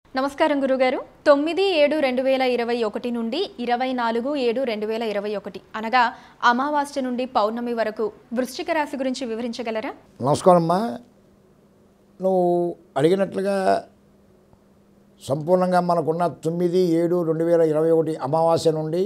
నమస్కారం గురుగారు 9/7/2021 నుండి 24/7/2021 అనగా అమావాస్య నుండి పౌర్ణమి వరకు వృశ్చిక రాశి గురించి వివరించగలరా? నమస్కారం అమ్మా. నువ్వు అడిగినట్లుగా సంపూర్ణంగా మనకున్న 9/7/2021 అమావాస్య నుండి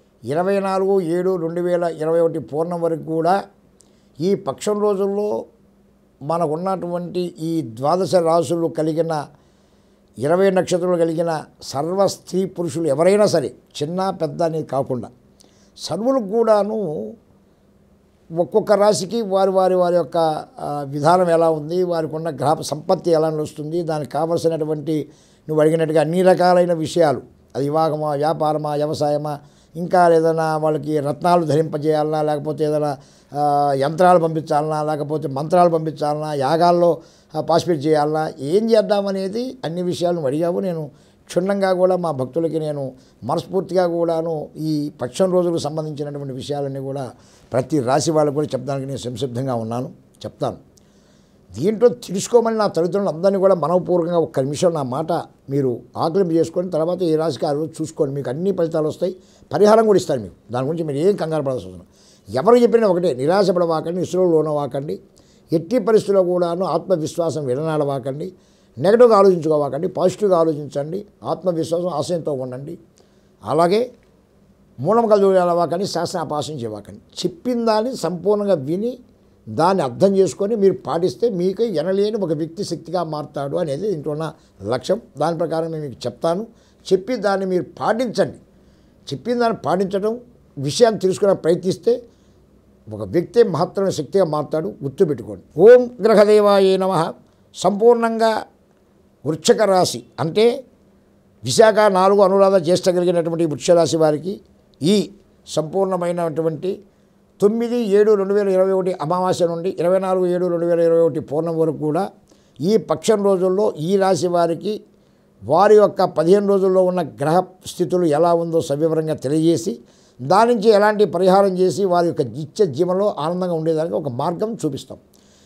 24/7/2021 పూర్ణం వరకు కూడా ఈ పక్షం రోజుల్లో మనకున్నటువంటి ఈ ద్వాదశ రాశులు కలిగిన 20 నక్షత్రాలు కలిగిన సర్వ స్త్రీ పురుషులు ఎవరైనా సరే చిన్న పెద్ద అనేది కాకుండా సర్వులకు కూడాను ఒక్కొక్క రాశికి వారి యొక్క విధానం ఎలా ఉంది, వారికి ఉన్న గ్రహ సంపత్తి ఎలా నడుస్తుంది, దానికి కావలసినటువంటి నువ్వు అడిగినట్టుగా అన్ని రకాలైన విషయాలు, అది వివాహమా, వ్యాపారమా, వ్యవసాయమా, ఇంకా ఏదైనా వాళ్ళకి రత్నాలు ధరింపజేయాలన్నా, లేకపోతే ఏదైనా యంత్రాలు పంపించాలన్నా, లేకపోతే మంత్రాలు పంపించాలన్నా, యాగాల్లో పార్టిసిపేట్ చేయాలన్నా, ఏం చేద్దామనేది అన్ని విషయాలను అడిగావు. నేను క్షుణ్ణంగా కూడా మా భక్తులకి నేను మనస్ఫూర్తిగా కూడాను ఈ పక్షం రోజులకు సంబంధించినటువంటి విషయాలన్నీ కూడా ప్రతి రాశి వాళ్ళకు కూడా చెప్పడానికి నేను సంసిద్ధంగా ఉన్నాను, చెప్తాను. దీంట్లో తెలుసుకోమని నా తల్లిదండ్రులు అందరినీ కూడా మనపూర్వకంగా ఒక్క నిమిషం నా మాట మీరు ఆకలింపు చేసుకొని తర్వాత ఈ రాశికి ఆ రోజు చూసుకోండి, మీకు అన్ని ఫలితాలు వస్తాయి, పరిహారం కూడా ఇస్తారు మీకు. దాని గురించి మీరు ఏం కంగారు పడాల్సి వస్తుంది. ఎవరు చెప్పినా ఒకటే, నిరాశపడవాకండి, నిస్సులో లోనవాకండి, ఎట్టి పరిస్థితుల్లో కూడాను ఆత్మవిశ్వాసం విడనాడవాకండి, నెగటివ్గా ఆలోచించుకోవాకండి, పాజిటివ్గా ఆలోచించండి, ఆత్మవిశ్వాసం ఆశయంతో ఉండండి. అలాగే మూలం కలవాకండి, శాస్త్రం అపాసం చేయవాకండి. చెప్పిన దాన్ని సంపూర్ణంగా విని దాన్ని అర్థం చేసుకొని మీరు పాటిస్తే మీకు ఎనలేని ఒక వ్యక్తి శక్తిగా మారుతాడు అనేది దీంట్లో ఉన్న లక్ష్యం. దాని ప్రకారం నేను మీకు చెప్తాను, చెప్పి దాన్ని మీరు పాటించండి. చెప్పిన దాన్ని పాటించడం, విషయాన్ని తెలుసుకునే ప్రయత్నిస్తే ఒక వ్యక్తి మహత్తరమైన శక్తిగా మారుతాడు, గుర్తుపెట్టుకోండి. ఓం గ్రహదేవాయ నమః. సంపూర్ణంగా వృశ్చిక రాశి అంటే విశాఖ 4 అనురాధ జ్యేష్ఠ కలిగినటువంటి వృశ్చిక రాశి వారికి ఈ సంపూర్ణమైనటువంటి 9/7/2021 అమావాస్య నుండి 24/7/2021 పూర్ణం వరకు కూడా ఈ పక్షం రోజుల్లో ఈ రాశి వారికి వారి యొక్క 15 రోజుల్లో ఉన్న గ్రహ స్థితులు ఎలా ఉందో సవివరంగా తెలియజేసి దాని నుంచి ఎలాంటి పరిహారం చేసి వారి యొక్క నిత్య జీవనంలో ఆనందంగా ఉండేదానికి ఒక మార్గం చూపిస్తాం.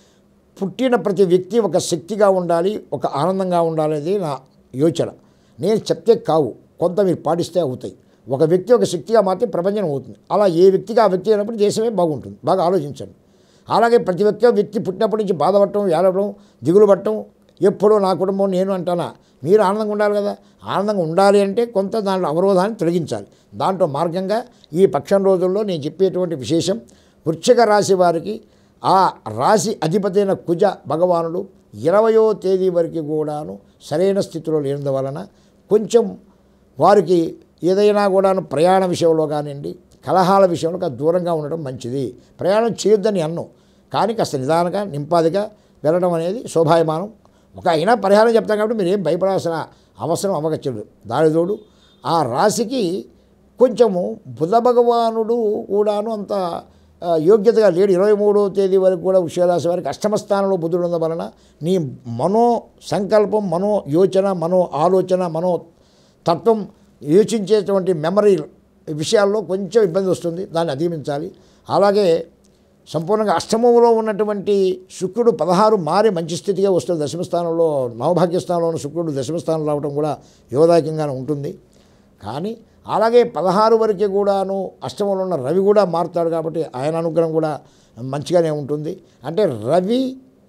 పుట్టిన ప్రతి వ్యక్తి ఒక శక్తిగా ఉండాలి, ఒక ఆనందంగా ఉండాలనేది నా యోచన. నేను చెప్తే కావు, కొంత మీరు పాటిస్తే అవుతాయి. ఒక వ్యక్తి ఒక శక్తిగా మాత్రం ప్రపంచం అవుతుంది. అలా ఏ వ్యక్తిగా ఆ వ్యక్తి అయినప్పుడు దేశమే బాగుంటుంది. బాగా ఆలోచించండి. అలాగే ప్రతి వ్యక్తి పుట్టినప్పటి నుంచి బాధపడటం, ఏడవడం, దిగులు పడటం, ఎప్పుడూ నా కుటుంబం నేను అంటానా. మీరు ఆనందంగా ఉండాలి కదా. ఆనందంగా ఉండాలి అంటే కొంత దాంట్లో అవరోధాన్ని తొలగించాలి. దాంట్లో మార్గంగా ఈ పక్షం రోజుల్లో నేను చెప్పేటువంటి విశేషం, వృశ్చిక రాశి వారికి ఆ రాశి అధిపతి అయిన కుజ భగవానుడు 20వ తేదీ వరకు కూడాను సరైన స్థితిలో లేనందువలన కొంచెం వారికి ఏదైనా కూడాను ప్రయాణ విషయంలో కానివ్వండి, కలహాల విషయంలో దూరంగా ఉండడం మంచిది. ప్రయాణం చేయొద్దని అన్నం, కానీ కాస్త నిదానంగా నింపాదిగా వెళ్ళడం అనేది శోభాయమానం. ఒక అయినా పరిహారం చెప్తాం కాబట్టి మీరు ఏం భయపడాల్సిన అవసరం అవ్వకచ్చదు. దానితోడు ఆ రాశికి కొంచెము బుధ భగవానుడు కూడాను అంత యోగ్యతగా లేడు. 23వ తేదీ వరకు కూడా వృశ్చిక రాశి వారికి అష్టమ స్థానంలో బుధుడు ఉండడం వలన నీ మనో సంకల్పం, మనో యోచన, మనో ఆలోచన, మనో తత్వం యోచించేటువంటి మెమరీ విషయాల్లో కొంచెం ఇబ్బంది వస్తుంది, దాన్ని అధిగమించాలి. అలాగే సంపూర్ణంగా అష్టమంలో ఉన్నటువంటి శుక్రుడు 16 మారి మంచి స్థితిగా వస్తుంది. దశమస్థానంలో నవభాగ్యస్థానంలో ఉన్న శుక్రుడు దశమస్థానం రావడం కూడా యోగదాయకంగానే ఉంటుంది. కానీ అలాగే 16 వరకే కూడాను అష్టమంలో ఉన్న రవి కూడా మారుతాడు కాబట్టి ఆయన అనుగ్రహం కూడా మంచిగానే ఉంటుంది. అంటే రవి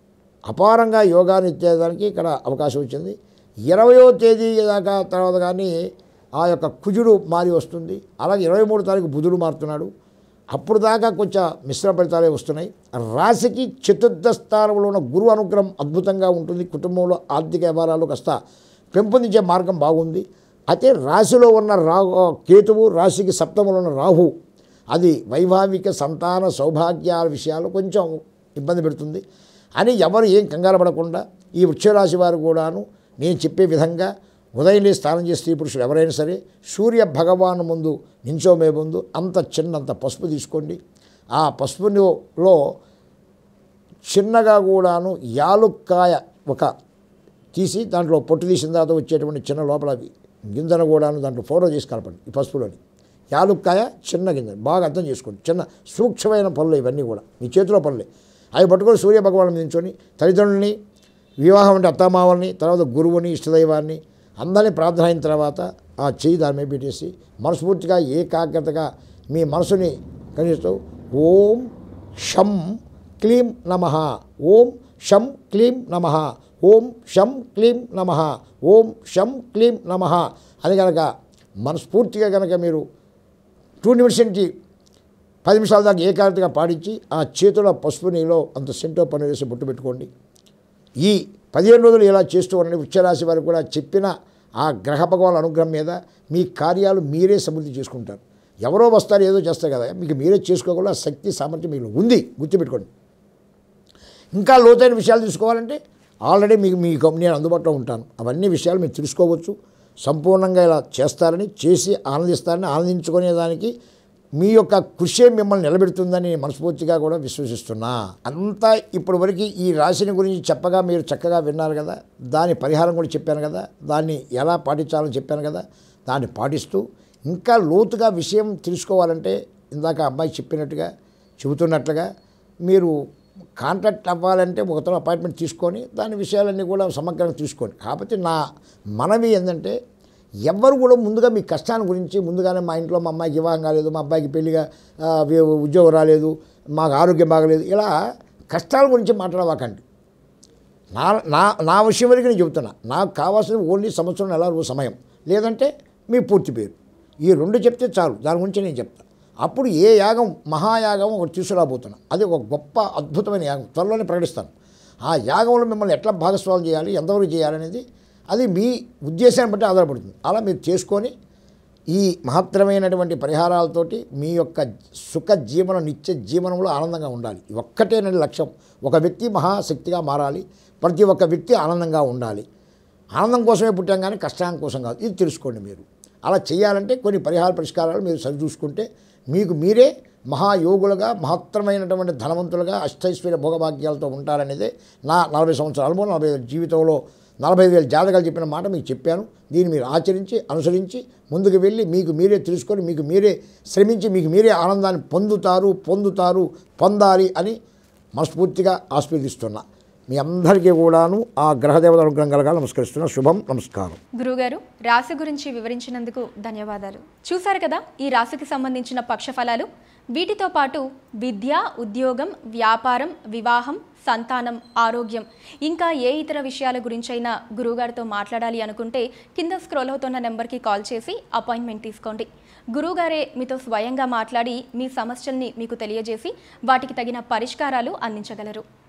అపారంగా యోగాన్ని ఇచ్చేదానికి ఇక్కడ అవకాశం వచ్చింది. 20వ తేదీ దాకా తర్వాత కానీ ఆ యొక్క కుజుడు మారి వస్తుంది. అలాగే 23వ తారీఖు బుధుడు మారుతున్నాడు. అప్పుడు దాకా కొంచెం మిశ్రమ ఫలితాలే వస్తున్నాయి. రాశికి చతుర్థ స్థానంలో ఉన్న గురువు అనుగ్రహం అద్భుతంగా ఉంటుంది. కుటుంబంలో ఆర్థిక వ్యవహారాలు కాస్త పెంపొందించే మార్గం బాగుంది. అయితే రాశిలో ఉన్న కేతువు, రాశికి సప్తమంలో ఉన్న రాహు, అది వైవాహిక సంతాన సౌభాగ్యాల విషయాలు కొంచెం ఇబ్బంది పెడుతుంది అని ఎవరు ఏం కంగారు పడకుండా ఈ వృశ్చిక రాశి వారు కూడాను నేను చెప్పే విధంగా ఉదయం లేచి స్నానం చేసే స్త్రీ పురుషులు ఎవరైనా సరే సూర్య భగవాను ముందు నించోమే ముందు అంత చిన్నంత పసుపు తీసుకోండి. ఆ పసుపులో చిన్నగా కూడాను యాలుక్కాయ ఒక తీసి దాంట్లో పొట్టు తీసిన తర్వాత వచ్చేటువంటి చిన్న లోపల గింజను కూడాను దాంట్లో ఫోటో చేసి కలపండి. ఈ పసుపులోని యాలుక్కాయ చిన్న గింజ బాగా అర్థం చేసుకోండి. చిన్న సూక్ష్మమైన పనులు ఇవన్నీ కూడా మీ చేతిలో పనులే. అవి పట్టుకొని సూర్య భగవాను నించొని తల్లిదండ్రులని, వివాహం అంటే అత్తమామల్ని, తర్వాత గురువుని, ఇష్టదైవాన్ని, అందరినీ ప్రార్థన అయిన తర్వాత ఆ చెయ్యి దాని మీద పెట్టేసి మనస్ఫూర్తిగా ఏకాగ్రతగా మీ మనసుని కనిస్తూ ఓం షం క్లీం నమః, ఓం షం క్లీం నమః, ఓం షం క్లీం నమః, ఓం షం క్లీం నమః అని కనుక మనస్ఫూర్తిగా కనుక మీరు 2 నిమిషం నుంచి 10 నిమిషాల దాకా ఏకాగ్రతగా పాడించి ఆ చేతిలో పసుపు నీలో అంత సెంటో పని వేసి బొట్టు పెట్టుకోండి. ఈ 15 రోజులు ఇలా చేస్తూ ఉండండి. వృశ్చికరాశి వారికి కూడా చెప్పిన ఆ గ్రహ భగవాన్ అనుగ్రహం మీద మీ కార్యాలు మీరే సమృద్ధి చేసుకుంటారు. ఎవరో వస్తారు ఏదో చేస్తారు కదా, మీకు మీరే చేసుకోకుండా శక్తి సామర్థ్యం మీకు ఉంది, గుర్తుపెట్టుకోండి. ఇంకా లోతైన విషయాలు తీసుకోవాలంటే ఆల్రెడీ మీకు నేను అందుబాటులో ఉంటాను. అవన్నీ విషయాలు మీరు తెలుసుకోవచ్చు. సంపూర్ణంగా ఇలా చేస్తారని, చేసి ఆనందిస్తారని, ఆనందించుకునేదానికి మీ యొక్క కృషి మిమ్మల్ని నిలబెడుతుందని మనస్ఫూర్తిగా కూడా విశ్వసిస్తున్నా. అంతా ఇప్పటి వరకు ఈ రాశిని గురించి చెప్పగా మీరు చక్కగా విన్నారు కదా, దాని పరిహారం కూడా చెప్పాను కదా, దాన్ని ఎలా పాటించాలని చెప్పాను కదా, దాన్ని పాటిస్తూ ఇంకా లోతుగా విషయం తెలుసుకోవాలంటే ఇందాక అబ్బాయి చెప్పినట్టుగా చెబుతున్నట్లుగా మీరు కాంటాక్ట్ అవ్వాలంటే ఒకతో అపాయింట్మెంట్ తీసుకొని దాని విషయాలన్నీ కూడా సమగ్రంగా తీసుకోండి. కాబట్టి నా మనవి ఏంటంటే ఎవ్వరు కూడా ముందుగా మీ కష్టాన్ని గురించి ముందుగానే మా ఇంట్లో మా అమ్మాయికి వివాహం కాలేదు, మా అబ్బాయికి పెళ్లిగా ఉద్యోగం రాలేదు, మాకు ఆరోగ్యం బాగలేదు, ఇలా కష్టాల గురించి మాట్లాడవాకండి. నా నా నా విషయం వరకు నేను చెబుతున్నా. నాకు కావాల్సిన ఓన్లీ సంవత్సరం నెల రోజు సమయం, లేదంటే మీ పూర్తి పేరు, ఈ 2 చెప్తే చాలు. దాని గురించి నేను చెప్తాను. అప్పుడు ఏ యాగం మహాయాగం ఒకటి తీసుకురాబోతున్నా. అది ఒక గొప్ప అద్భుతమైన యాగం, త్వరలోనే ప్రకటిస్తాను. ఆ యాగంలో మిమ్మల్ని ఎట్లా భాగస్వామ్యం చేయాలి, ఎంతవరకు చేయాలనేది అది మీ ఉద్దేశాన్ని బట్టి ఆధారపడుతుంది. అలా మీరు చేసుకొని ఈ మహత్తరమైనటువంటి పరిహారాలతోటి మీ యొక్క సుఖ జీవనం, నిత్య జీవనంలో ఆనందంగా ఉండాలి. ఒక్కటేనండి లక్ష్యం. ఒక వ్యక్తి మహాశక్తిగా మారాలి, ప్రతి ఒక్క వ్యక్తి ఆనందంగా ఉండాలి. ఆనందం కోసమే పుట్టాం కానీ కష్టాం కోసం కాదు. ఇది తెలుసుకోండి. మీరు అలా చేయాలంటే కొన్ని పరిష్కారాలు మీరు సరిచూసుకుంటే మీకు మీరే మహాయోగులుగా, మహత్తరమైనటువంటి ధనవంతులుగా, అష్టైశ్వర్య భోగభాగ్యాలతో ఉంటారనేదే నా 40 సంవత్సరాల అనుభవం, 45 జీవితంలో 45,000 జాతకాలు చెప్పిన మాట మీకు చెప్పాను. దీన్ని మీరు ఆచరించి, అనుసరించి ముందుకు వెళ్ళి మీకు మీరే తెలుసుకొని, మీకు మీరే శ్రమించి, మీకు మీరే ఆనందాన్ని పొందాలి అని మనస్ఫూర్తిగా ఆస్వాదిస్తున్నా. మీ అందరికీ కూడాను ఆ గ్రహదేవత అనుగ్రహం కలగాలి నమస్కరిస్తున్నా. శుభం. నమస్కారం. గురుగారు, రాశి గురించి వివరించినందుకు ధన్యవాదాలు. చూశారు కదా ఈ రాశికి సంబంధించిన పక్షఫలాలు. వీటితో పాటు విద్య, ఉద్యోగం, వ్యాపారం, వివాహం, సంతానం, ఆరోగ్యం, ఇంకా ఏ ఇతర విషయాల గురించైనా గురువుగారితో మాట్లాడాలి అనుకుంటే కింద స్క్రోల్ అవుతున్న నెంబర్కి కాల్ చేసి అపాయింట్మెంట్ తీసుకోండి. గురువుగారే మీతో స్వయంగా మాట్లాడి మీ సమస్యల్ని మీకు తెలియజేసి వాటికి తగిన పరిష్కారాలు అందించగలరు.